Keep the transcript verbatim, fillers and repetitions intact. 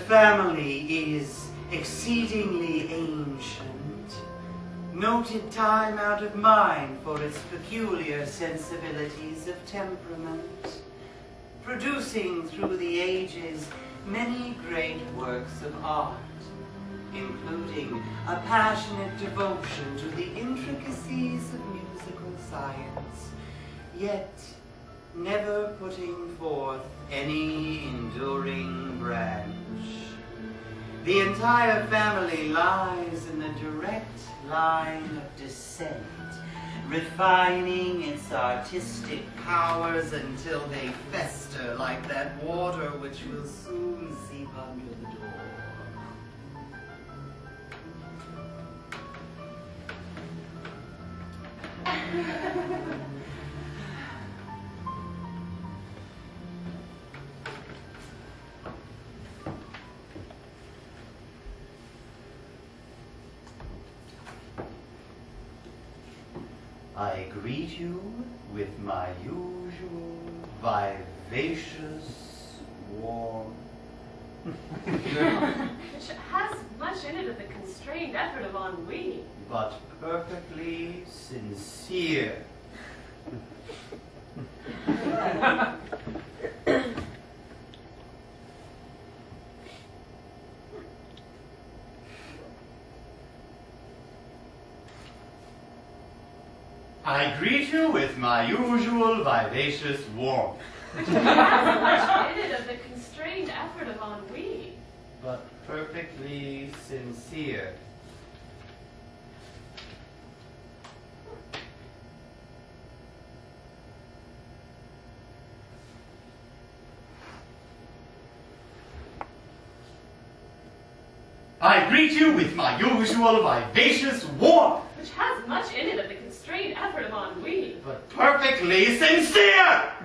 family is exceedingly ancient, noted time out of mind for its peculiar sensibilities of temperament, producing through the ages many great works of art, including a passionate devotion to the intricacies of musical science, yet never putting forth any enduring branch. The entire family lies in the direct line of descent, refining its artistic powers until they fester like that water which will soon seep under the door. I greet you with my usual vivacious warmth. Which has much in it of the constrained effort of ennui. But perfectly sincere. I greet you with my usual vivacious warmth. Which has much in it of the constrained effort of ennui. But perfectly sincere. I greet you with my usual vivacious warmth. Which has much in it of the constrained effort of ennui. But perfectly sincere!